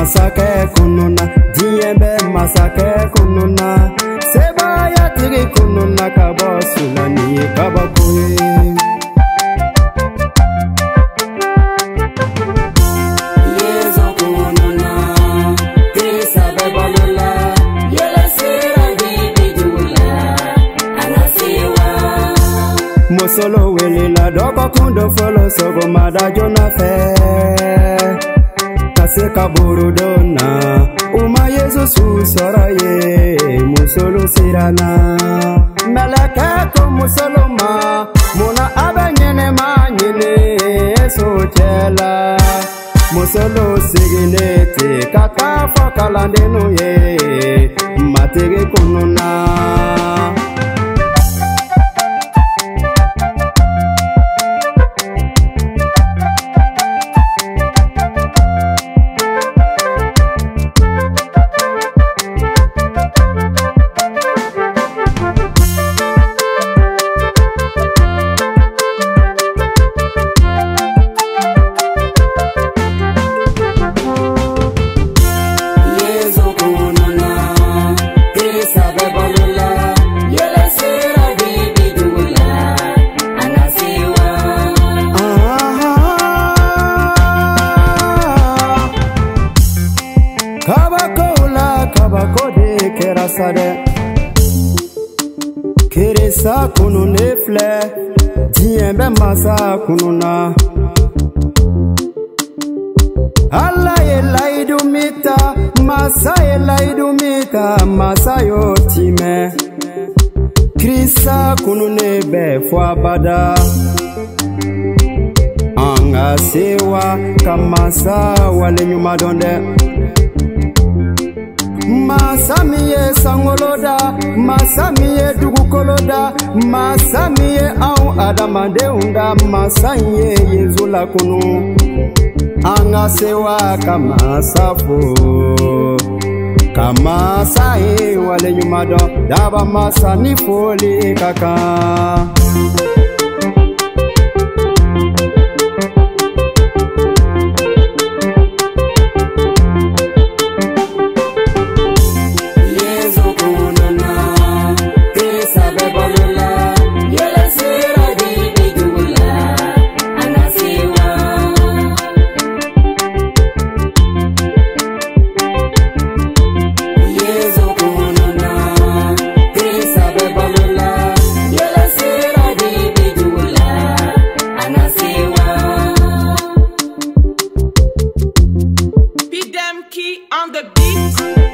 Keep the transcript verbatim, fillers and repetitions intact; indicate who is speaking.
Speaker 1: masakɛ kununa, diɲɛ bɛ masakɛ kununa, sebaya tigi kununa ka bɔ sulani ye kabako ye. Musolo welela dɔgɔ kundo fɔlɔ sɔgɔmada joona fɛ ka se ka buru donna u ma Yesu su sɔrɔ ye musolo siranna mɛlɛkɛ ko musolo ma munna a bɛ ɲɛnɛma ɲini so cɛla musolo sigilen ten ka taa fɔ kalandennu ye matigi kununa. Kabako la kabako de kɛra sa dɛ keresa kunu ne filɛ diɲɛ bɛ masa kununa Ala ye layidu min ta masa ye layidu min ta masa y'o timɛ Krista kunu ne bɛ fɔ abada an ka sewa ka masa wale ɲuman dɔn dɛ Masa mi ye sangolo da, masa mi ye dugukolo da, masa mi ye anw adamadenw da, masa ye Yesu lakunu. An ka sewa ka masa fo, ka masa ye wale ɲuman dɔn, daba masa ni foli ka kan.
Speaker 2: On the beat.